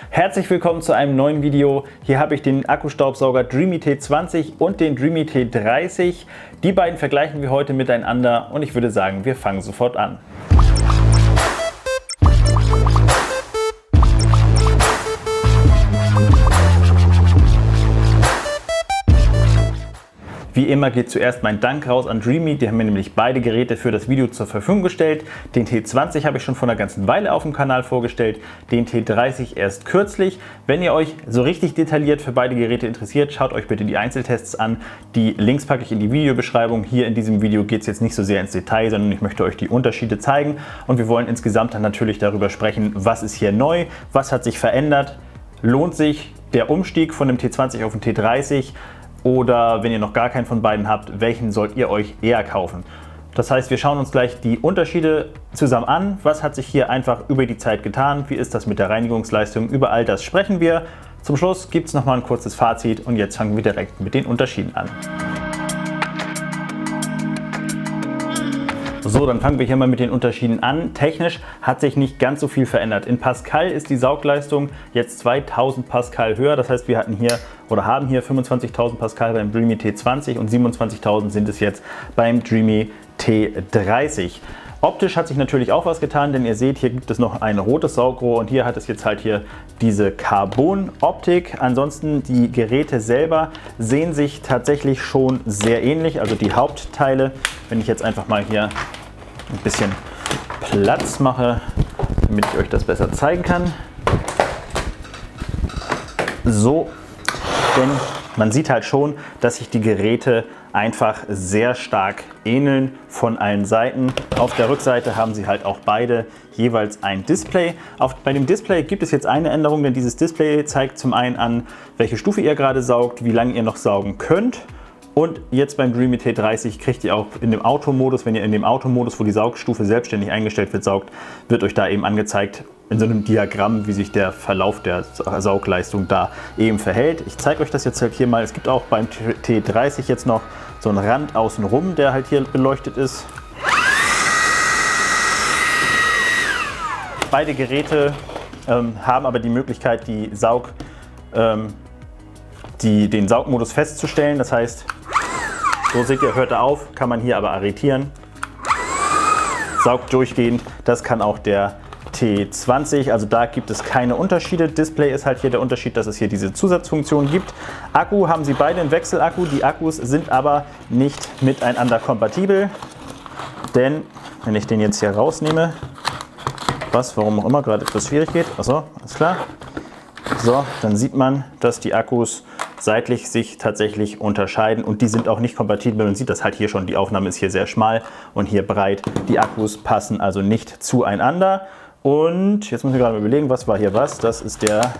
Herzlich willkommen zu einem neuen Video. Hier habe ich den Akkustaubsauger Dreamy T20 und den Dreamy T30. Die beiden vergleichen wir heute miteinander und ich würde sagen, wir fangen sofort an. Wie immer geht zuerst mein Dank raus an Dreamy, die haben mir nämlich beide Geräte für das Video zur Verfügung gestellt. Den T20 habe ich schon vor einer ganzen Weile auf dem Kanal vorgestellt, den T30 erst kürzlich. Wenn ihr euch so richtig detailliert für beide Geräte interessiert, schaut euch bitte die Einzeltests an. Die Links packe ich in die Videobeschreibung. Hier in diesem Video geht es jetzt nicht so sehr ins Detail, sondern ich möchte euch die Unterschiede zeigen. Und wir wollen insgesamt dann natürlich darüber sprechen, was ist hier neu, was hat sich verändert, lohnt sich der Umstieg von dem T20 auf den T30, oder wenn ihr noch gar keinen von beiden habt, welchen sollt ihr euch eher kaufen? Das heißt, wir schauen uns gleich die Unterschiede zusammen an. Was hat sich hier einfach über die Zeit getan? Wie ist das mit der Reinigungsleistung? Über all das sprechen wir. Zum Schluss gibt es nochmal ein kurzes Fazit und jetzt fangen wir direkt mit den Unterschieden an. So, dann fangen wir hier mal mit den Unterschieden an. Technisch hat sich nicht ganz so viel verändert. In Pascal ist die Saugleistung jetzt 2000 Pascal höher. Das heißt, wir hatten hier oder haben hier 25.000 Pascal beim Dreamy T20 und 27.000 sind es jetzt beim Dreamy T30. Optisch hat sich natürlich auch was getan, denn ihr seht, hier gibt es noch ein rotes Saugrohr und hier hat es jetzt halt hier diese Carbon-Optik. Ansonsten die Geräte selber sehen sich tatsächlich schon sehr ähnlich, also die Hauptteile. Wenn ich jetzt einfach mal hier ein bisschen Platz mache, damit ich euch das besser zeigen kann. So, denn man sieht halt schon, dass sich die Geräte einfach sehr stark ähneln von allen Seiten. Auf der Rückseite haben sie halt auch beide jeweils ein Display. Bei dem Display gibt es jetzt eine Änderung, denn dieses Display zeigt zum einen an, welche Stufe ihr gerade saugt, wie lange ihr noch saugen könnt. Und jetzt beim Dreamy T30 kriegt ihr auch in dem Automodus, wenn ihr in dem Automodus, wo die Saugstufe selbstständig eingestellt wird, saugt, wird euch da eben angezeigt in so einem Diagramm, wie sich der Verlauf der Saugleistung da eben verhält. Ich zeige euch das jetzt halt hier mal. Es gibt auch beim T30 jetzt noch so einen Rand außenrum, der halt hier beleuchtet ist. Beide Geräte haben aber die Möglichkeit, den Saugmodus festzustellen. Das heißt, so seht ihr, hört er auf, kann man hier aber arretieren. Saugt durchgehend. Das kann auch der T20, also da gibt es keine Unterschiede. Display ist halt hier der Unterschied, dass es hier diese Zusatzfunktion gibt. Akku haben sie beide einen Wechselakku, die Akkus sind aber nicht miteinander kompatibel, denn wenn ich den jetzt hier rausnehme, warum auch immer gerade etwas schwierig geht, achso, alles klar, so, dann sieht man, dass die Akkus seitlich sich tatsächlich unterscheiden und die sind auch nicht kompatibel. Man sieht das halt hier schon, die Aufnahme ist hier sehr schmal und hier breit. Die Akkus passen also nicht zueinander. Und jetzt muss ich gerade mal überlegen, was war hier was. Das ist der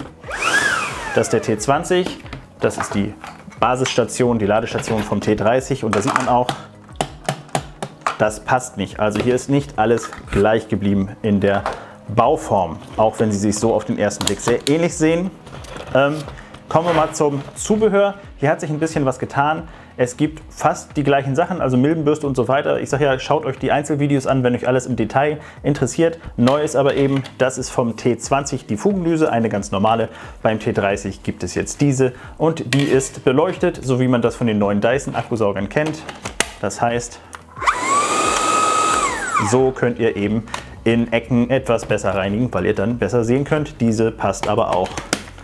T20, das ist die Basisstation, die Ladestation vom T30 und da sieht man auch, das passt nicht. Also hier ist nicht alles gleich geblieben in der Bauform, auch wenn sie sich so auf den ersten Blick sehr ähnlich sehen. Kommen wir mal zum Zubehör. Hier hat sich ein bisschen was getan. Es gibt fast die gleichen Sachen, also Milbenbürste und so weiter. Ich sage ja, schaut euch die Einzelvideos an, wenn euch alles im Detail interessiert. Neu ist aber eben, das ist vom T20 die Fugendüse, eine ganz normale. Beim T30 gibt es jetzt diese und die ist beleuchtet, so wie man das von den neuen Dyson Akkusaugern kennt. Das heißt, so könnt ihr eben in Ecken etwas besser reinigen, weil ihr dann besser sehen könnt. Diese passt aber auch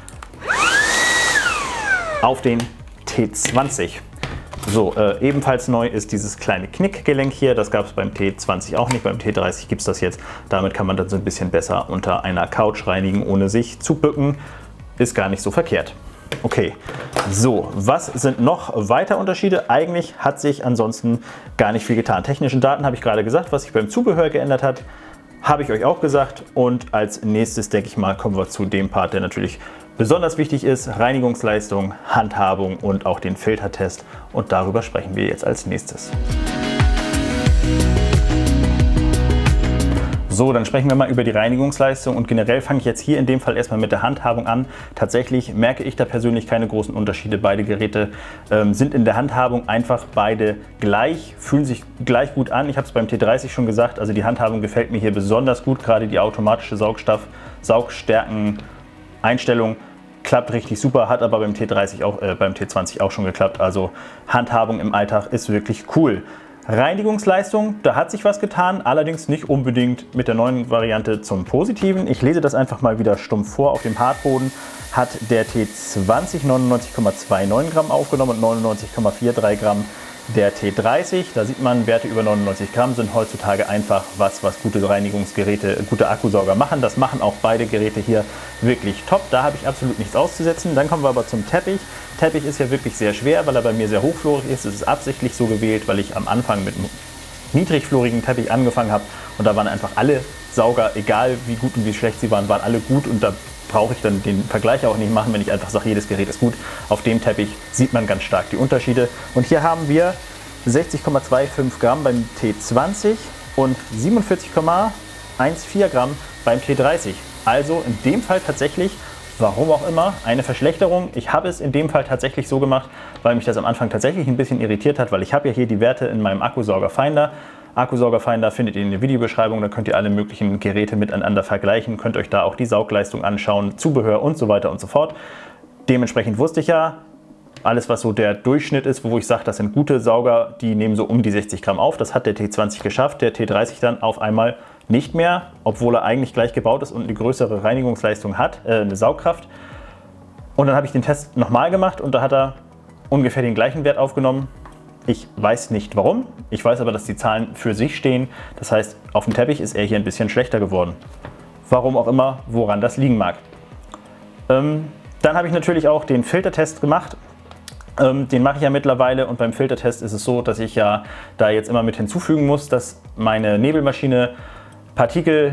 auf den T20. So, ebenfalls neu ist dieses kleine Knickgelenk hier. Das gab es beim T20 auch nicht. Beim T30 gibt es das jetzt. Damit kann man dann so ein bisschen besser unter einer Couch reinigen, ohne sich zu bücken. Ist gar nicht so verkehrt. Okay, so, was sind noch weitere Unterschiede? Eigentlich hat sich ansonsten gar nicht viel getan. Technische Daten habe ich gerade gesagt. Was sich beim Zubehör geändert hat, habe ich euch auch gesagt. Und als nächstes, denke ich mal, kommen wir zu dem Part, der natürlich besonders wichtig ist: Reinigungsleistung, Handhabung und auch den Filtertest. Und darüber sprechen wir jetzt als nächstes. So, dann sprechen wir mal über die Reinigungsleistung und generell fange ich jetzt hier in dem Fall erstmal mit der Handhabung an. Tatsächlich merke ich da persönlich keine großen Unterschiede. Beide Geräte sind in der Handhabung einfach beide gleich, fühlen sich gleich gut an. Ich habe es beim T30 schon gesagt, also die Handhabung gefällt mir hier besonders gut, gerade die automatische Saugstärken Einstellung. Klappt richtig super, hat aber beim T30 auch, beim T20 auch schon geklappt. Also Handhabung im Alltag ist wirklich cool. Reinigungsleistung, da hat sich was getan, allerdings nicht unbedingt mit der neuen Variante zum Positiven. Ich lese das einfach mal wieder stumpf vor. Auf dem Hartboden hat der T20 99,29 Gramm aufgenommen und 99,43 Gramm der T30. Da sieht man, Werte über 99 Gramm sind heutzutage einfach was gute Reinigungsgeräte, gute Akkusauger machen. Das machen auch beide Geräte hier wirklich top. Da habe ich absolut nichts auszusetzen. Dann kommen wir aber zum Teppich. Teppich ist ja wirklich sehr schwer, weil er bei mir sehr hochfluorig ist. Es ist absichtlich so gewählt, weil ich am Anfang mit einem niedrigfluorigen Teppich angefangen habe. Und da waren einfach alle Sauger, egal wie gut und wie schlecht sie waren, waren alle gut. Und da brauche ich dann den Vergleich auch nicht machen, wenn ich einfach sage, jedes Gerät ist gut. Auf dem Teppich sieht man ganz stark die Unterschiede. Und hier haben wir 60,25 Gramm beim T20 und 47,14 Gramm beim T30. Also in dem Fall tatsächlich, warum auch immer, eine Verschlechterung. Ich habe es in dem Fall tatsächlich so gemacht, weil mich das am Anfang tatsächlich ein bisschen irritiert hat, weil ich habe ja hier die Werte in meinem Akkusauger Finder. Akkusauger Finder findet ihr in der Videobeschreibung, da könnt ihr alle möglichen Geräte miteinander vergleichen, könnt euch da auch die Saugleistung anschauen, Zubehör und so weiter und so fort. Dementsprechend wusste ich ja, alles was so der Durchschnitt ist, wo ich sage, das sind gute Sauger, die nehmen so um die 60 Gramm auf. Das hat der T20 geschafft, der T30 dann auf einmal nicht mehr, obwohl er eigentlich gleich gebaut ist und eine größere Reinigungsleistung hat, eine Saugkraft. Und dann habe ich den Test nochmal gemacht und da hat er ungefähr den gleichen Wert aufgenommen. Ich weiß nicht warum, ich weiß aber, dass die Zahlen für sich stehen. Das heißt, auf dem Teppich ist er hier ein bisschen schlechter geworden. Warum auch immer, woran das liegen mag. Dann habe ich natürlich auch den Filtertest gemacht. Den mache ich ja mittlerweile und beim Filtertest ist es so, dass ich ja da jetzt immer mit hinzufügen muss, dass meine Nebelmaschine Partikel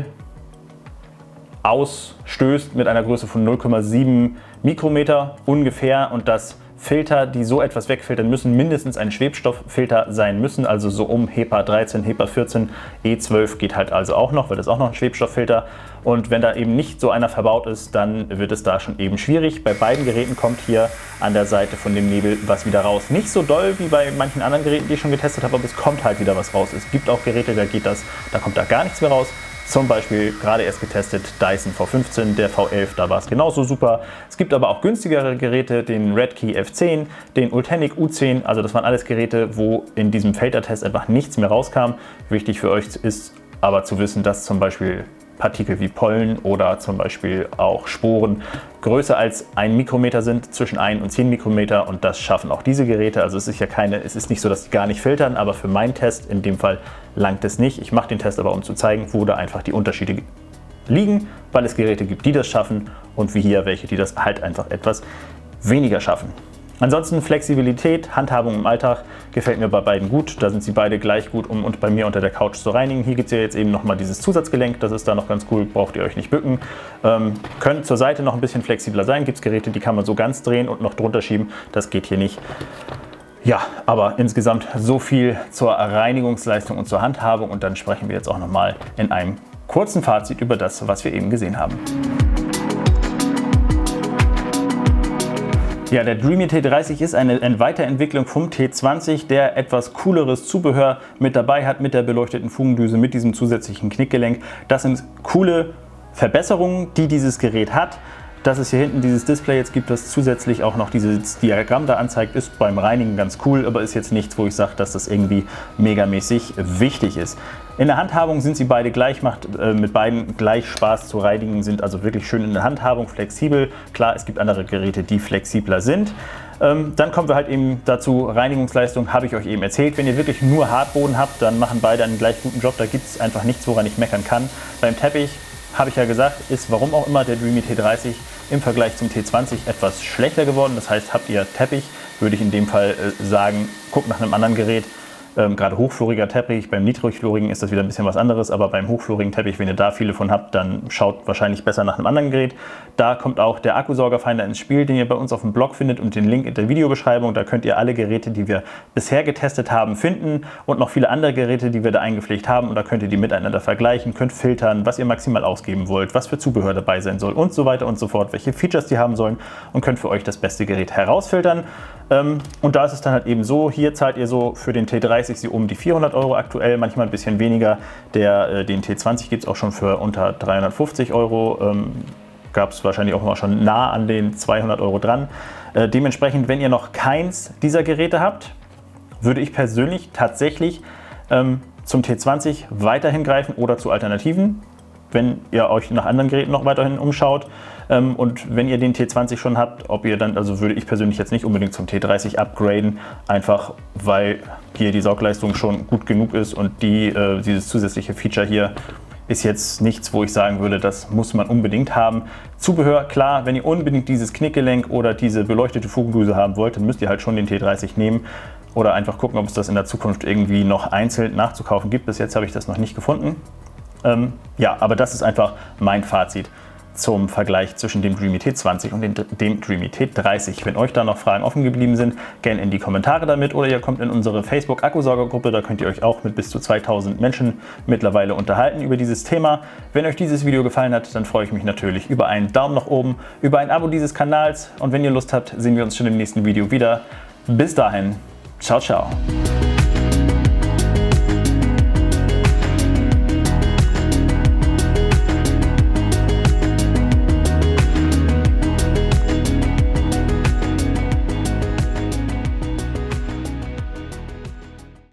ausstößt mit einer Größe von 0,7 Mikrometer ungefähr und dass Filter, die so etwas wegfiltern müssen, mindestens ein Schwebstofffilter sein müssen, also so um HEPA 13, HEPA 14, E12 geht halt also auch noch, weil das auch noch ein Schwebstofffilter. Und wenn da eben nicht so einer verbaut ist, dann wird es da schon eben schwierig. Bei beiden Geräten kommt hier an der Seite von dem Nebel was wieder raus. Nicht so doll wie bei manchen anderen Geräten, die ich schon getestet habe, aber es kommt halt wieder was raus. Es gibt auch Geräte, da geht das, da kommt da gar nichts mehr raus. Zum Beispiel gerade erst getestet Dyson V15, der V11, da war es genauso super. Es gibt aber auch günstigere Geräte, den Redkey F10, den Ultenic U10, also das waren alles Geräte, wo in diesem Filtertest einfach nichts mehr rauskam. Wichtig für euch ist aber zu wissen, dass zum Beispiel Partikel wie Pollen oder zum Beispiel auch Sporen größer als 1 Mikrometer sind, zwischen 1 und 10 Mikrometer und das schaffen auch diese Geräte. Also es ist ja es ist nicht so, dass die gar nicht filtern, aber für meinen Test in dem Fall langt es nicht. Ich mache den Test aber, um zu zeigen, wo da einfach die Unterschiede liegen, weil es Geräte gibt, die das schaffen und wie hier welche, die das halt einfach etwas weniger schaffen. Ansonsten Flexibilität, Handhabung im Alltag gefällt mir bei beiden gut. Da sind sie beide gleich gut, um und bei mir unter der Couch zu reinigen. Hier gibt es ja jetzt eben nochmal dieses Zusatzgelenk, das ist da noch ganz cool, braucht ihr euch nicht bücken. Können zur Seite noch ein bisschen flexibler sein. Gibt es Geräte, die kann man so ganz drehen und noch drunter schieben. Das geht hier nicht. Ja, aber insgesamt so viel zur Reinigungsleistung und zur Handhabung. Und dann sprechen wir jetzt auch nochmal in einem kurzen Fazit über das, was wir eben gesehen haben. Ja, der Dreamy T30 ist eine Weiterentwicklung vom T20, der etwas cooleres Zubehör mit dabei hat, mit der beleuchteten Fugendüse, mit diesem zusätzlichen Knickgelenk. Das sind coole Verbesserungen, die dieses Gerät hat. Dass es hier hinten dieses Display jetzt gibt, das zusätzlich auch noch dieses Diagramm da anzeigt, ist beim Reinigen ganz cool, aber ist jetzt nichts, wo ich sage, dass das irgendwie megamäßig wichtig ist. In der Handhabung sind sie beide gleich, macht mit beiden gleich Spaß zu reinigen, sind also wirklich schön in der Handhabung, flexibel. Klar, es gibt andere Geräte, die flexibler sind. Dann kommen wir halt eben dazu, Reinigungsleistung habe ich euch eben erzählt. Wenn ihr wirklich nur Hartboden habt, dann machen beide einen gleich guten Job. Da gibt es einfach nichts, woran ich meckern kann. Beim Teppich habe ich ja gesagt, ist warum auch immer der Dreamy T30 im Vergleich zum T20 etwas schlechter geworden. Das heißt, habt ihr Teppich, würde ich in dem Fall sagen, guckt nach einem anderen Gerät. Gerade hochfluoriger Teppich, beim niedrigfluorigen ist das wieder ein bisschen was anderes, aber beim hochfluorigen Teppich, wenn ihr da viele von habt, dann schaut wahrscheinlich besser nach einem anderen Gerät. Da kommt auch der Akkusaugerfinder ins Spiel, den ihr bei uns auf dem Blog findet und den Link in der Videobeschreibung. Da könnt ihr alle Geräte, die wir bisher getestet haben, finden und noch viele andere Geräte, die wir da eingepflegt haben. Und da könnt ihr die miteinander vergleichen, könnt filtern, was ihr maximal ausgeben wollt, was für Zubehör dabei sein soll und so weiter und so fort, welche Features die haben sollen und könnt für euch das beste Gerät herausfiltern. Und da ist es dann halt eben so, hier zahlt ihr so für den T30 sie um die 400 € aktuell, manchmal ein bisschen weniger. Den T20 gibt es auch schon für unter 350 €. gab es wahrscheinlich auch mal schon nah an den 200 € dran. Dementsprechend, wenn ihr noch keins dieser Geräte habt, würde ich persönlich tatsächlich zum T20 weiterhin greifen oder zu Alternativen, wenn ihr euch nach anderen Geräten noch weiterhin umschaut. Und wenn ihr den T20 schon habt, ob ihr dann, also würde ich persönlich jetzt nicht unbedingt zum T30 upgraden, einfach weil hier die Saugleistung schon gut genug ist und dieses zusätzliche Feature hier ist jetzt nichts, wo ich sagen würde, das muss man unbedingt haben. Zubehör, klar, wenn ihr unbedingt dieses Knickgelenk oder diese beleuchtete Fugendrüse haben wollt, dann müsst ihr halt schon den T30 nehmen oder einfach gucken, ob es das in der Zukunft irgendwie noch einzeln nachzukaufen gibt. Bis jetzt habe ich das noch nicht gefunden. Ja, aber das ist einfach mein Fazit zum Vergleich zwischen dem Dreame T20 und dem Dreame T30. Wenn euch da noch Fragen offen geblieben sind, gerne in die Kommentare damit oder ihr kommt in unsere Facebook-Akkusaugergruppe, da könnt ihr euch auch mit bis zu 2000 Menschen mittlerweile unterhalten über dieses Thema. Wenn euch dieses Video gefallen hat, dann freue ich mich natürlich über einen Daumen nach oben, über ein Abo dieses Kanals und wenn ihr Lust habt, sehen wir uns schon im nächsten Video wieder. Bis dahin, ciao, ciao.